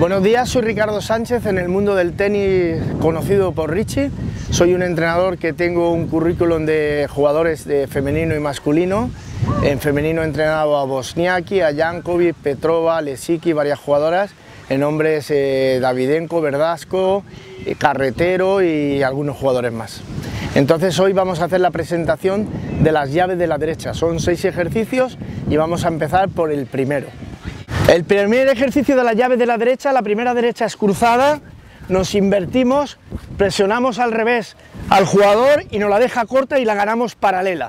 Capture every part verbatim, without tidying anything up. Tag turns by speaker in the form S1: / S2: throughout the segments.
S1: Buenos días, soy Ricardo Sánchez, en el mundo del tenis conocido por Richie. Soy un entrenador que tengo un currículum de jugadores de femenino y masculino. En femenino he entrenado a Wozniacki, a Jankovic, Petrova, Lesicki, varias jugadoras. En hombres eh, Davidenko, Verdasco, eh, Carretero y algunos jugadores más. Entonces hoy vamos a hacer la presentación de las llaves de la derecha. Son seis ejercicios y vamos a empezar por el primero. El primer ejercicio de las llaves de la derecha, la primera derecha es cruzada, nos invertimos, presionamos al revés al jugador y nos la deja corta y la ganamos paralela.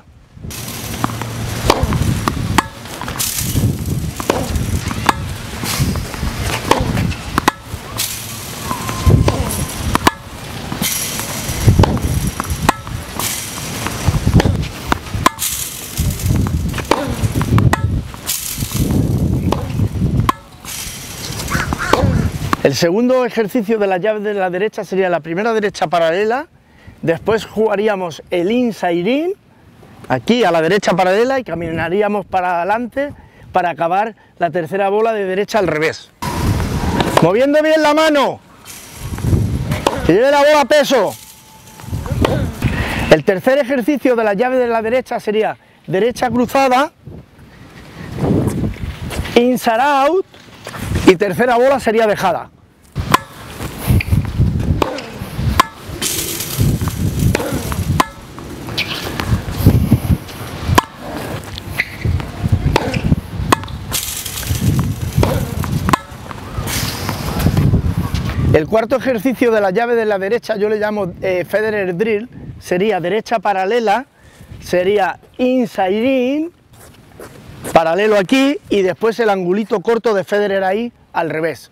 S1: El segundo ejercicio de las llaves de la derecha sería la primera derecha paralela, después jugaríamos el inside in, aquí a la derecha paralela y caminaríamos para adelante para acabar la tercera bola de derecha al revés. Moviendo bien la mano, que lleve la bola a peso. El tercer ejercicio de las llaves de la derecha sería derecha cruzada, inside out y tercera bola sería dejada. El cuarto ejercicio de la llave de la derecha yo le llamo eh, Federer Drill, sería derecha paralela, sería inside in, paralelo aquí y después el angulito corto de Federer ahí al revés.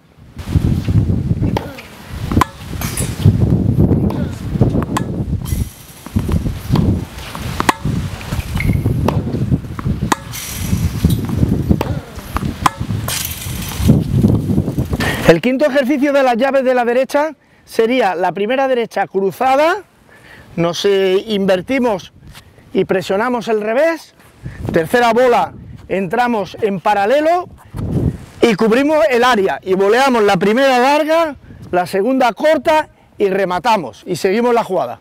S1: El quinto ejercicio de las llaves de la derecha sería la primera derecha cruzada, nos eh, invertimos y presionamos el revés, tercera bola entramos en paralelo y cubrimos el área y voleamos la primera larga, la segunda corta y rematamos y seguimos la jugada.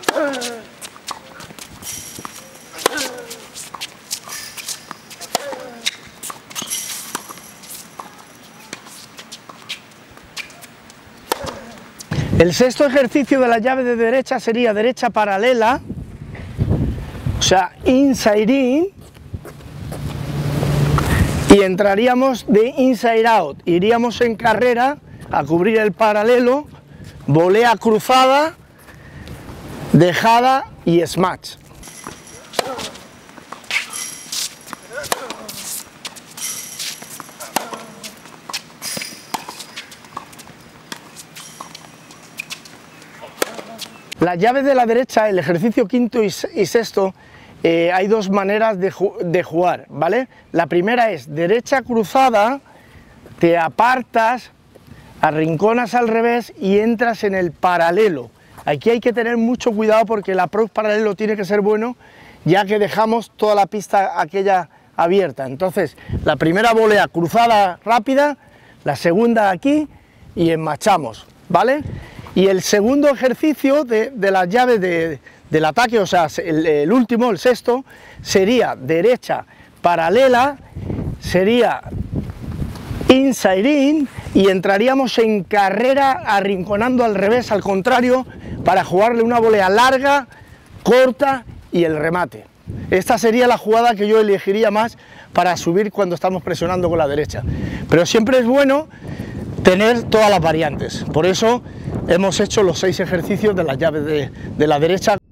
S1: El sexto ejercicio de la llave de derecha sería derecha paralela, o sea, inside in, y entraríamos de inside out, iríamos en carrera a cubrir el paralelo, volea cruzada, dejada y smash. Las llaves de la derecha, el ejercicio quinto y sexto, eh, hay dos maneras de, ju de jugar, ¿vale? La primera es derecha cruzada, te apartas, arrinconas al revés y entras en el paralelo. Aquí hay que tener mucho cuidado porque el approach paralelo tiene que ser bueno, ya que dejamos toda la pista aquella abierta. Entonces, la primera volea cruzada rápida, la segunda aquí y enmachamos, ¿vale? Y el segundo ejercicio de, de las llaves de, del ataque, o sea, el, el último, el sexto, sería derecha paralela, sería inside in y entraríamos en carrera arrinconando al revés, al contrario, para jugarle una volea larga, corta y el remate. Esta sería la jugada que yo elegiría más para subir cuando estamos presionando con la derecha. Pero siempre es bueno tener todas las variantes, por eso hemos hecho los seis ejercicios de las llaves de, de la derecha.